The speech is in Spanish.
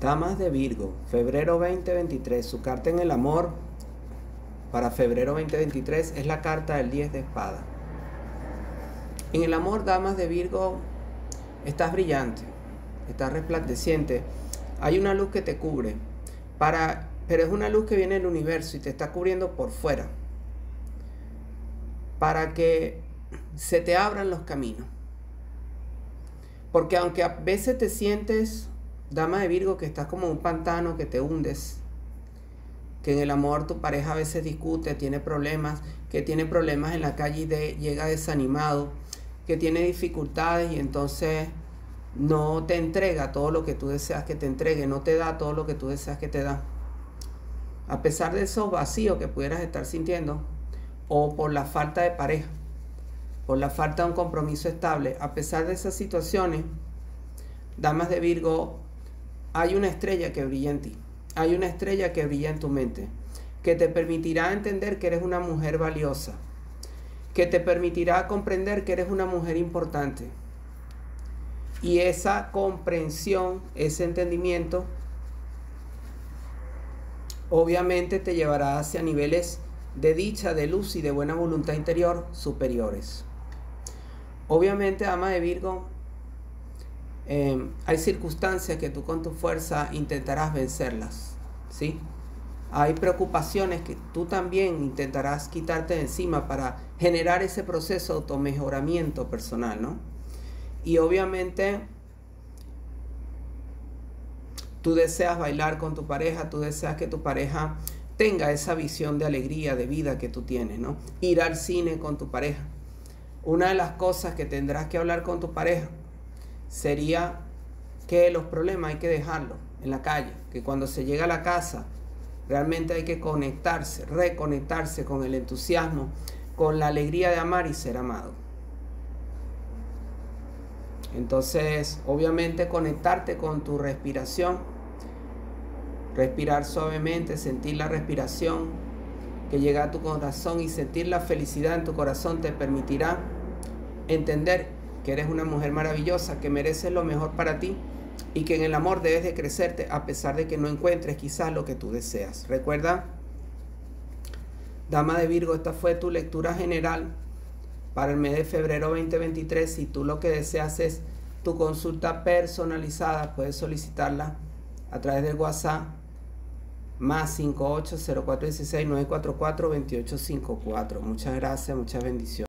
Damas de Virgo, febrero 2023, su carta en el amor para febrero 2023 es la carta del 10 de espada. En el amor, damas de Virgo, estás brillante, estás resplandeciente, hay una luz que te cubre, pero es una luz que viene del universo y te está cubriendo por fuera, para que se te abran los caminos. Porque aunque a veces te sientes, dama de Virgo, que estás como en un pantano, que te hundes, que en el amor tu pareja a veces discute, tiene problemas, que tiene problemas en la calle y llega desanimado, que tiene dificultades y entonces no te entrega todo lo que tú deseas que te entregue, no te da todo lo que tú deseas que te da. A pesar de esos vacíos que pudieras estar sintiendo, o por la falta de pareja, por la falta de un compromiso estable, a pesar de esas situaciones, damas de Virgo, hay una estrella que brilla en ti, hay una estrella que brilla en tu mente, que te permitirá entender que eres una mujer valiosa, que te permitirá comprender que eres una mujer importante. Y esa comprensión, ese entendimiento, obviamente te llevará hacia niveles de dicha, de luz y de buena voluntad interior superiores. Obviamente, dama de Virgo, hay circunstancias que tú con tu fuerza intentarás vencerlas, ¿sí? Hay preocupaciones que tú también intentarás quitarte de encima para generar ese proceso de automejoramiento personal, ¿no? Y obviamente tú deseas bailar con tu pareja, tú deseas que tu pareja tenga esa visión de alegría, de vida que tú tienes, ¿no? Ir al cine con tu pareja. Una de las cosas que tendrás que hablar con tu pareja sería que los problemas hay que dejarlos en la calle, que cuando se llega a la casa realmente hay que conectarse, reconectarse con el entusiasmo, con la alegría de amar y ser amado. Entonces, obviamente, conectarte con tu respiración, respirar suavemente, sentir la respiración que llega a tu corazón y sentir la felicidad en tu corazón te permitirá entender que eres una mujer maravillosa, que mereces lo mejor para ti y que en el amor debes de crecerte a pesar de que no encuentres quizás lo que tú deseas. Recuerda, dama de Virgo, esta fue tu lectura general para el mes de febrero 2023. Si tú lo que deseas es tu consulta personalizada, puedes solicitarla a través del WhatsApp más 58 0416 944 2854. Muchas gracias, muchas bendiciones.